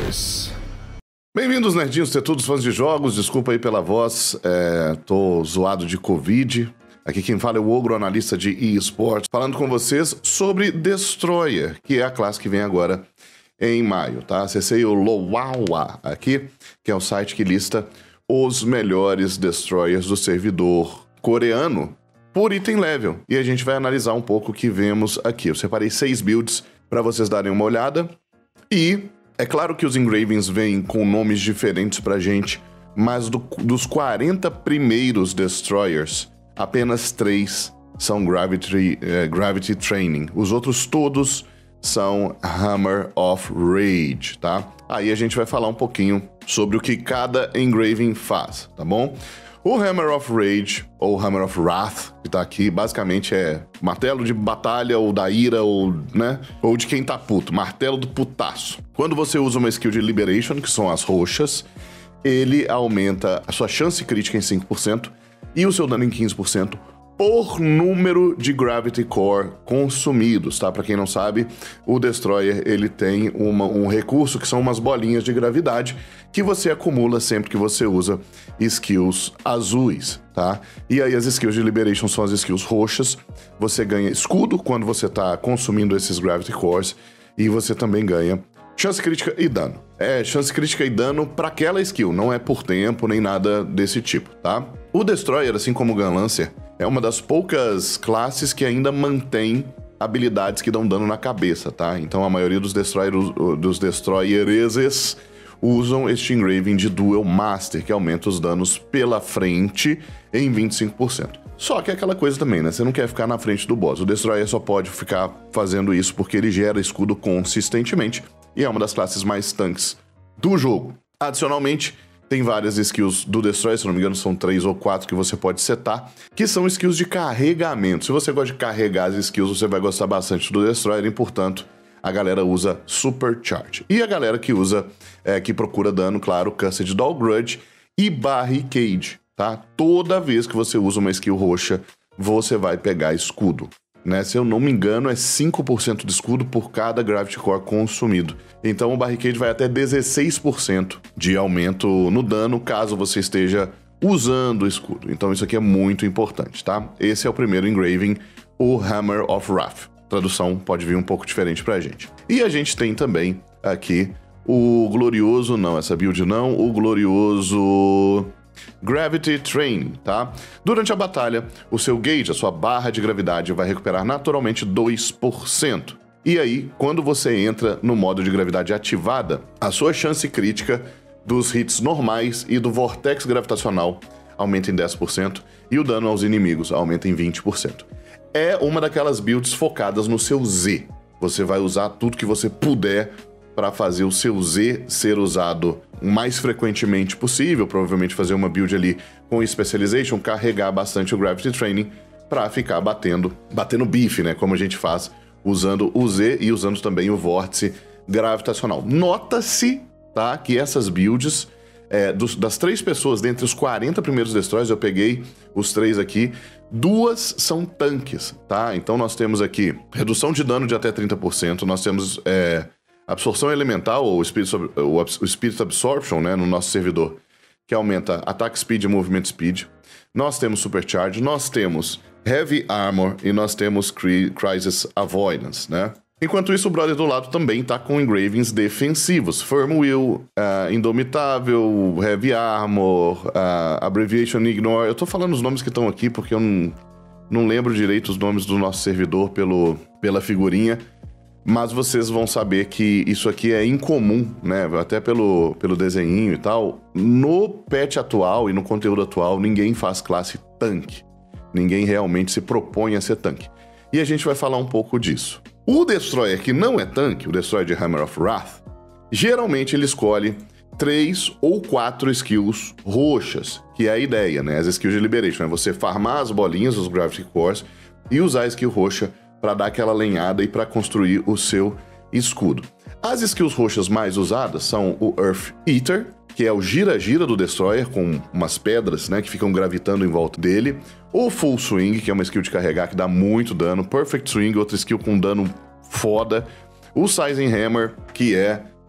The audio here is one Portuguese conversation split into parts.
Gamers. Bem-vindos, nerdinhos, tetudos, fãs de jogos. Desculpa aí pela voz, tô zoado de Covid. Aqui quem fala é o Ogro, analista de eSports, falando com vocês sobre Destroyer, que é a classe que vem agora em maio, tá? Acessei o Loawa aqui, que é o site que lista os melhores Destroyers do servidor coreano por item level. E a gente vai analisar um pouco o que vemos aqui. Eu separei 6 builds para vocês darem uma olhada. E é claro que os engravings vêm com nomes diferentes pra gente, mas dos 40 primeiros Destroyers, apenas 3 são Gravity Training. Os outros todos são Hammer of Rage, tá? Aí a gente vai falar um pouquinho sobre o que cada engraving faz, tá bom? O Hammer of Rage, ou Hammer of Wrath, que tá aqui, basicamente é martelo de batalha, ou da ira, ou, né? Ou de quem tá puto, martelo do putaço. Quando você usa uma skill de Liberation, que são as roxas, ele aumenta a sua chance crítica em 5% e o seu dano em 15% por número de Gravity Core consumidos, tá? Pra quem não sabe, o Destroyer, ele tem um recurso que são umas bolinhas de gravidade que você acumula sempre que você usa skills azuis, tá? E aí as skills de Liberation são as skills roxas, você ganha escudo quando você tá consumindo esses Gravity Cores e você também ganha chance crítica e dano. É, chance crítica e dano pra aquela skill, não é por tempo nem nada desse tipo, tá? O Destroyer, assim como o Gunlancer, é uma das poucas classes que ainda mantém habilidades que dão dano na cabeça, tá? Então a maioria dos Destroyereses usam este engraving de Duel Master, que aumenta os danos pela frente em 25%. Só que é aquela coisa também, né? Você não quer ficar na frente do boss. O Destroyer só pode ficar fazendo isso porque ele gera escudo consistentemente e é uma das classes mais tanques do jogo. Adicionalmente, tem várias skills do Destroyer, se não me engano são 3 ou 4 que você pode setar, que são skills de carregamento. Se você gosta de carregar as skills, você vai gostar bastante do Destroyer e, portanto, a galera usa Supercharge. E a galera que usa, que procura dano, claro, Cursed Doll Grudge e Barricade, tá? Toda vez que você usa uma skill roxa, você vai pegar escudo. Né? Se eu não me engano, é 5% de escudo por cada Gravity Core consumido. Então o Barricade vai até 16% de aumento no dano, caso você esteja usando o escudo. Então isso aqui é muito importante, tá? Esse é o primeiro engraving, o Hammer of Wrath. Tradução pode vir um pouco diferente pra gente. E a gente tem também aqui o glorioso, não, essa build não, o glorioso Gravity Training, tá? Durante a batalha, o seu gauge, a sua barra de gravidade, vai recuperar naturalmente 2%. E aí, quando você entra no modo de gravidade ativada, a sua chance crítica dos hits normais e do vortex gravitacional aumenta em 10% e o dano aos inimigos aumenta em 20%. É uma daquelas builds focadas no seu Z. Você vai usar tudo que você puder para fazer o seu Z ser usado o mais frequentemente possível, provavelmente fazer uma build ali com Specialization, carregar bastante o Gravity Training para ficar batendo bife, né, como a gente faz usando o Z e usando também o vórtice gravitacional. Nota-se, tá, que essas builds, das 3 pessoas, dentre os 40 primeiros Destroyers, eu peguei os 3 aqui, 2 são tanques, tá? Então nós temos aqui redução de dano de até 30%, nós temos absorção elemental, ou o Spirit Absorption, né, no nosso servidor, que aumenta Attack Speed e Movement Speed. Nós temos Supercharge, nós temos Heavy Armor e nós temos Crisis Avoidance, né? Enquanto isso, o brother do lado também tá com engravings defensivos. Firm Will, Indomitável, Heavy Armor, Abbreviation Ignore. Eu tô falando os nomes que estão aqui porque eu não lembro direito os nomes do nosso servidor pela figurinha. Mas vocês vão saber que isso aqui é incomum, né? Até pelo desenhinho e tal. No patch atual e no conteúdo atual, ninguém faz classe tanque. Ninguém realmente se propõe a ser tanque. E a gente vai falar um pouco disso. O Destroyer que não é tanque, o Destroyer de Hammer of Wrath, geralmente ele escolhe 3 ou 4 skills roxas, que é a ideia, né? As skills de Liberation, é você farmar as bolinhas, os Gravity Cores, e usar a skill roxa para dar aquela lenhada e para construir o seu escudo. As skills roxas mais usadas são o Earth Eater, que é o gira-gira do Destroyer, com umas pedras, né, que ficam gravitando em volta dele. O Full Swing, que é uma skill de carregar que dá muito dano. Perfect Swing, outra skill com dano foda. O Sizing Hammer, que é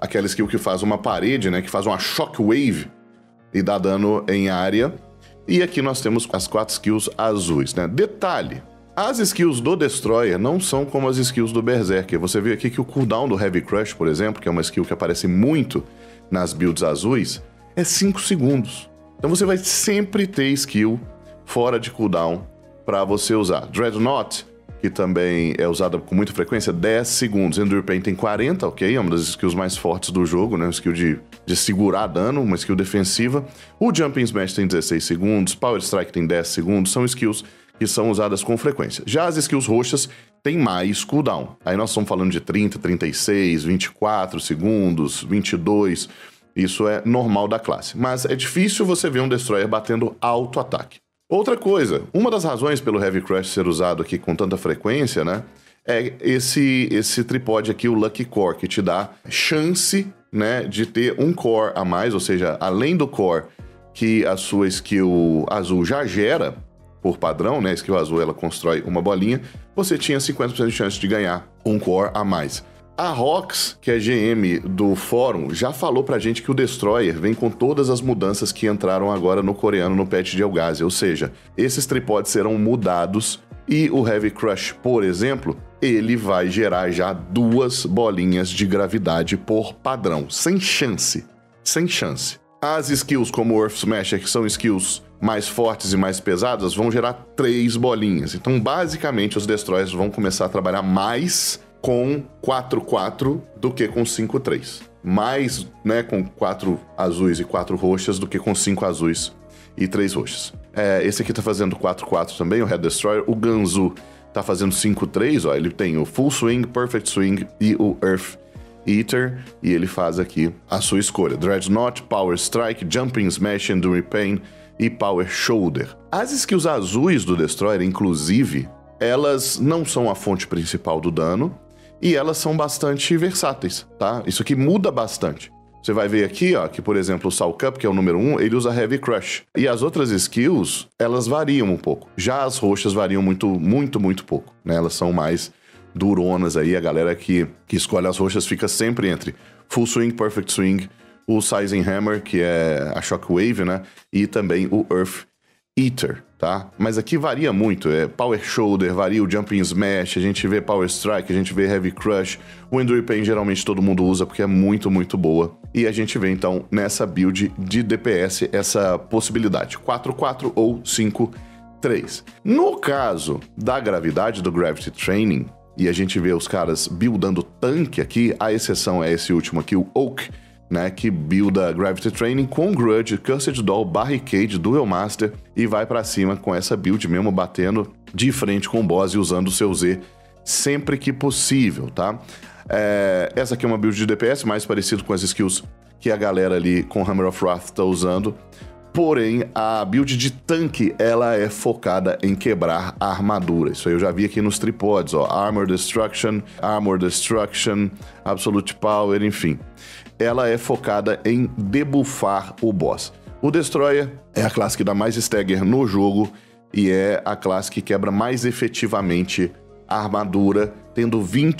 aquela skill que faz uma parede, né, que faz uma shockwave e dá dano em área. E aqui nós temos as 4 skills azuis, né? Detalhe, as skills do Destroyer não são como as skills do Berserker. Você vê aqui que o cooldown do Heavy Crush, por exemplo, que é uma skill que aparece muito nas builds azuis, é 5 segundos. Então você vai sempre ter skill fora de cooldown para você usar. Dreadnought, que também é usada com muita frequência, 10 segundos. Endure Pain tem 40, ok? É uma das skills mais fortes do jogo, né? Uma skill de segurar dano, uma skill defensiva. O Jumping Smash tem 16 segundos, Power Strike tem 10 segundos, são skills que são usadas com frequência. Já as skills roxas têm mais cooldown. Aí nós estamos falando de 30, 36, 24 segundos, 22. Isso é normal da classe. Mas é difícil você ver um Destroyer batendo alto ataque. Outra coisa, uma das razões pelo Heavy Crush ser usado aqui com tanta frequência, né, é esse tripode aqui, o Lucky Core, que te dá chance, né, de ter um core a mais, ou seja, além do core que a sua skill azul já gera, por padrão, né, a skill azul ela constrói uma bolinha, você tinha 50% de chance de ganhar um core a mais. A Rox, que é GM do fórum, já falou pra gente que o Destroyer vem com todas as mudanças que entraram agora no coreano no patch de Elgazi, ou seja, esses tripods serão mudados e o Heavy Crush, por exemplo, ele vai gerar já 2 bolinhas de gravidade por padrão, sem chance, sem chance. As skills como o Earth Smasher, que são skills mais fortes e mais pesadas, vão gerar 3 bolinhas. Então, basicamente, os Destroyers vão começar a trabalhar mais com 4-4 do que com 5-3. Mais, né, com 4 azuis e 4 roxas do que com 5 azuis e 3 roxas. Esse aqui tá fazendo 4-4 também, o Head Destroyer. O Ganzu tá fazendo 5-3, ó. Ele tem o Full Swing, Perfect Swing e o Earth Eater, e ele faz aqui a sua escolha. Dreadnought, Power Strike, Jumping Smash, Endure Pain e Power Shoulder. As skills azuis do Destroyer, inclusive, elas não são a fonte principal do dano e elas são bastante versáteis, tá? Isso aqui muda bastante. Você vai ver aqui, ó, que por exemplo o Soul Cup, que é o número 1, ele usa Heavy Crush. E as outras skills, elas variam um pouco. Já as roxas variam muito pouco, né? Elas são mais duronas aí, a galera que escolhe as roxas fica sempre entre Full Swing, Perfect Swing, o Sizing Hammer, que é a Shockwave, né? E também o Earth Eater, tá? Mas aqui varia muito, Power Shoulder, varia o Jumping Smash, a gente vê Power Strike, a gente vê Heavy Crush, o Endure Pain geralmente todo mundo usa porque é muito boa. E a gente vê então nessa build de DPS essa possibilidade, 4-4 ou 5-3. No caso da gravidade do Gravity Training, e a gente vê os caras buildando tanque aqui, a exceção é esse último aqui, o Oak, né, que builda Gravity Training com Grudge, Cursed Doll, Barricade, Duel Master e vai pra cima com essa build mesmo, batendo de frente com o boss e usando o seu Z sempre que possível, tá? Essa aqui é uma build de DPS mais parecido com as skills que a galera ali com Hammer of Wrath tá usando. Porém, a build de tanque, ela é focada em quebrar a armadura. Isso aí eu já vi aqui nos tripods, ó. Armor Destruction, Absolute Power, enfim. Ela é focada em debuffar o boss. O Destroyer é a classe que dá mais stagger no jogo e é a classe que quebra mais efetivamente a armadura, tendo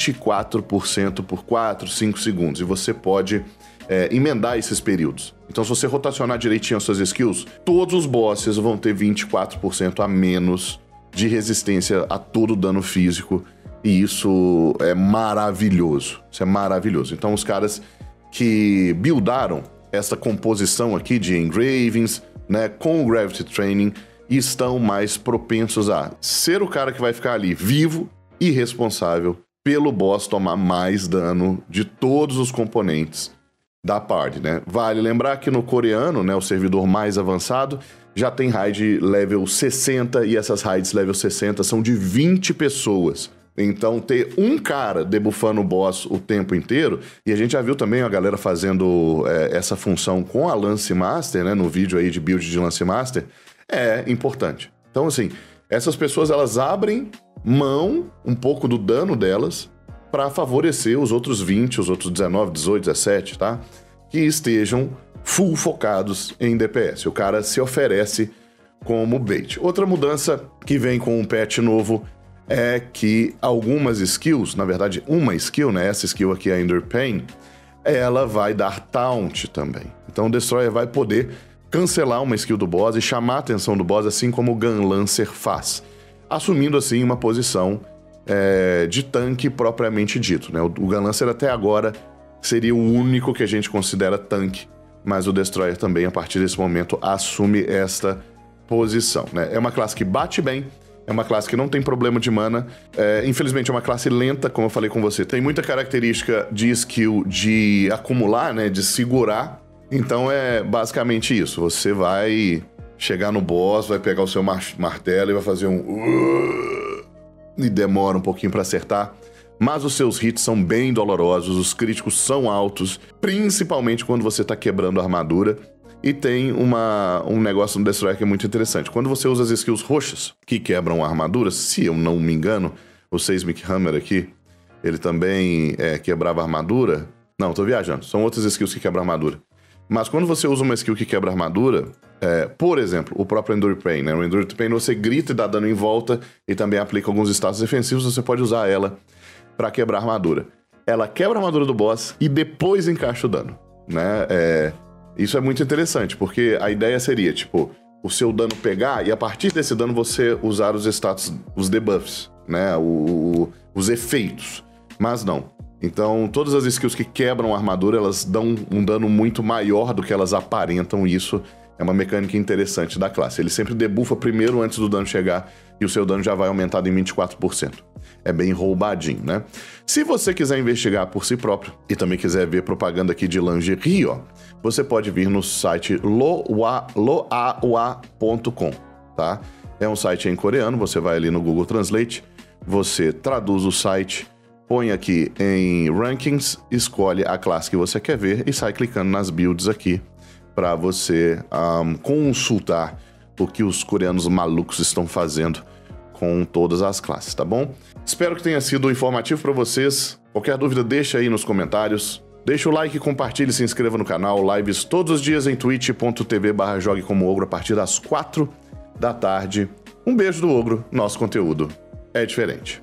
24% por 4, 5 segundos. E você pode emendar esses períodos. Então, se você rotacionar direitinho as suas skills, todos os bosses vão ter 24% a menos de resistência a todo dano físico. E isso é maravilhoso. Isso é maravilhoso. Então, os caras que buildaram essa composição aqui de engravings, né, com o Gravity Training, estão mais propensos a ser o cara que vai ficar ali vivo e responsável pelo boss tomar mais dano de todos os componentes da party, né? Vale lembrar que no coreano, né, o servidor mais avançado, já tem raid level 60 e essas raids level 60 são de 20 pessoas. Então, ter um cara debuffando o boss o tempo inteiro, e a gente já viu também a galera fazendo essa função com a Lance Master, né, no vídeo aí de build de Lance Master, é importante. Então, assim, essas pessoas, elas abrem mão um pouco do dano delas para favorecer os outros 20, os outros 19, 18, 17, tá? Que estejam full focados em DPS. O cara se oferece como bait. Outra mudança que vem com um patch novo é que algumas skills, na verdade uma skill, né, essa skill aqui, a Endure Pain, ela vai dar taunt também. Então o Destroyer vai poder cancelar uma skill do boss e chamar a atenção do boss, assim como o Gun Lancer faz, assumindo assim uma posição de tanque propriamente dito, né? O Gun Lancer até agora seria o único que a gente considera tanque, mas o Destroyer também, a partir desse momento, assume esta posição, né? É uma classe que bate bem, é uma classe que não tem problema de mana, infelizmente é uma classe lenta, como eu falei com você, tem muita característica de skill de acumular, né, de segurar, então é basicamente isso, você vai chegar no boss, vai pegar o seu martelo e vai fazer e demora um pouquinho pra acertar, mas os seus hits são bem dolorosos, os críticos são altos, principalmente quando você tá quebrando a armadura. E tem um negócio no Destroyer que é muito interessante. Quando você usa as skills roxas, que quebram a armadura, se eu não me engano, o Seismic Hammer aqui, ele também quebrava a armadura. Não, tô viajando. São outras skills que quebram a armadura. Mas quando você usa uma skill que quebra a armadura, por exemplo, o próprio Endure Pain, né? O Endure Pain você grita e dá dano em volta e também aplica alguns status defensivos, você pode usar ela pra quebrar a armadura. Ela quebra a armadura do boss e depois encaixa o dano, né? Isso é muito interessante, porque a ideia seria, tipo, o seu dano pegar e a partir desse dano você usar os status, os debuffs, né? Os efeitos. Mas não. Então, todas as skills que quebram a armadura, elas dão um dano muito maior do que elas aparentam, e isso é uma mecânica interessante da classe. Ele sempre debuffa primeiro antes do dano chegar e o seu dano já vai aumentado em 24%. É bem roubadinho, né? Se você quiser investigar por si próprio e também quiser ver propaganda aqui de lingerie, ó, você pode vir no site loawa.com, tá? É um site em coreano, você vai ali no Google Translate, você traduz o site, põe aqui em rankings, escolhe a classe que você quer ver e sai clicando nas builds aqui para você consultar o que os coreanos malucos estão fazendo com todas as classes, tá bom? Espero que tenha sido informativo para vocês. Qualquer dúvida, deixa aí nos comentários. Deixa o like, compartilhe e se inscreva no canal. Lives todos os dias em twitch.tv/joguecomoogro a partir das 4 da tarde. Um beijo do Ogro, nosso conteúdo é diferente.